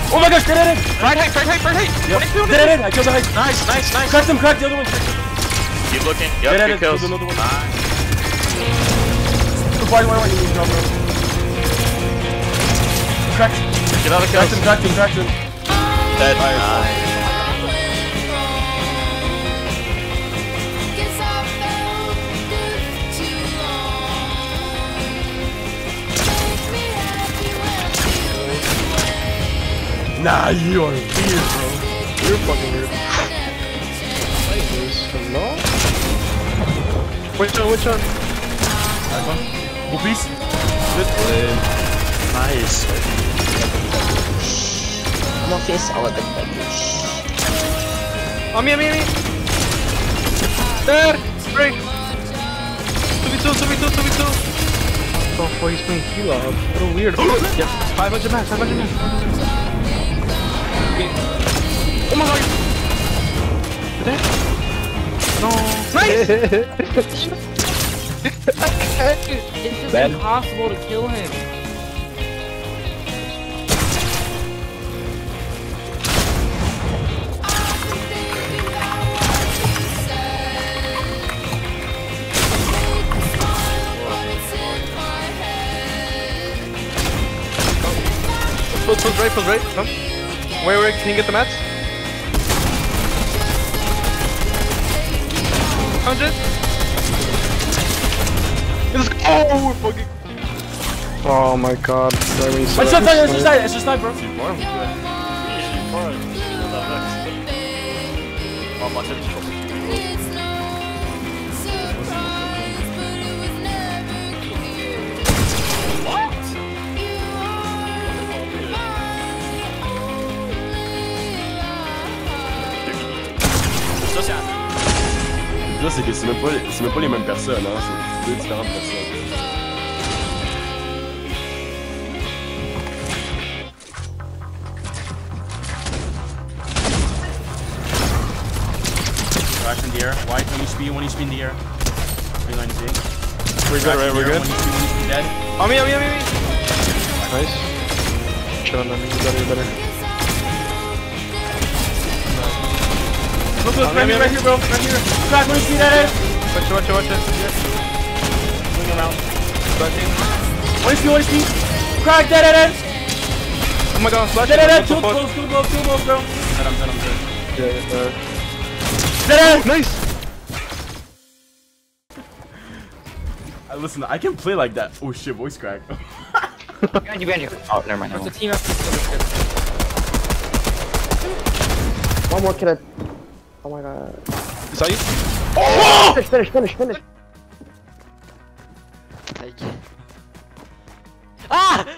Oh my gosh, dead. Right height. Yep. Dead. I killed the height. Nice. Cracked him, cracked the other one. Keep looking. Yep, good kills. Another one. Nice. Why you need to drop, bro? Cracked. Get out of kills. Cracked him. Dead. Nice. Nah, you are weird, bro. You're fucking weird. Hello? Which one? That one. Full piece. Nice. Mon fils, on va peut-être pas On me. There! Break! 2v2. Oh, fuck, he's playing heal up. What a weird. Yep. 500 max. Oh my god! There? No. Nice! It's just impossible to kill him. Pulse right. Come. Where can you get the mats? 100. Let's go! Oh, we're fucking. Oh my god. It's just not, bro. Là, c'est que c'est même pas les mêmes personnes, hein, c'est deux différentes personnes. Flash in the air. White when you speed in the air. 390. We're good, right? We're good. When you speed dead. On me. Nice. Chill on them. You better. Look, right here, bro. Right here. Crack, let me see that ass. Watch it. Swing around. One HP. Crack that ass. Oh my god, flash. Dead. Two blows, bro. I'm dead. Yeah. Dead. Nice. Listen, I can play like that. Oh shit, voice crack. Behind you. Oh, never mind. It's a team effort. One more kill. Oh my god. Is that you? Oh! Finish. Ah!